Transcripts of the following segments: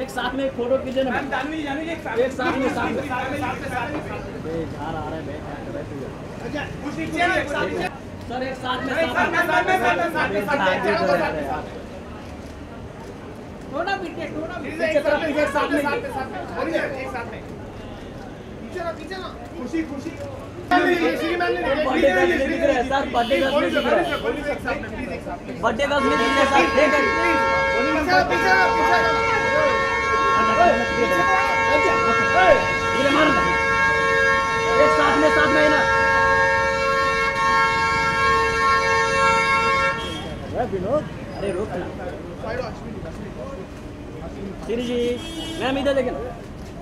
एक साथ में एक फोटो खींचे ना। जानवी जानवी एक साथ में जा रहा है अच्छा खुशी एक साथ सर, एक साथ में टोना पीछे एक साथ में पीछे ना खुशी खुशी बर्थडे गर्ल में दिख रहा है सर, बर्थडे गर्ल में दिख रहा है, बर्थडे गर्ल में दिख रहा है सर। एक साथ में है ना विनोद, अरे रोक ना श्री जी, मैम इधर देखें ना।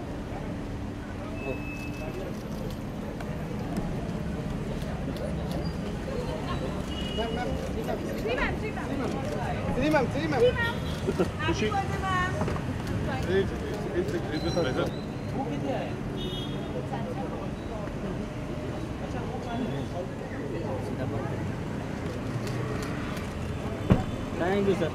खुशी थैंक यू सर।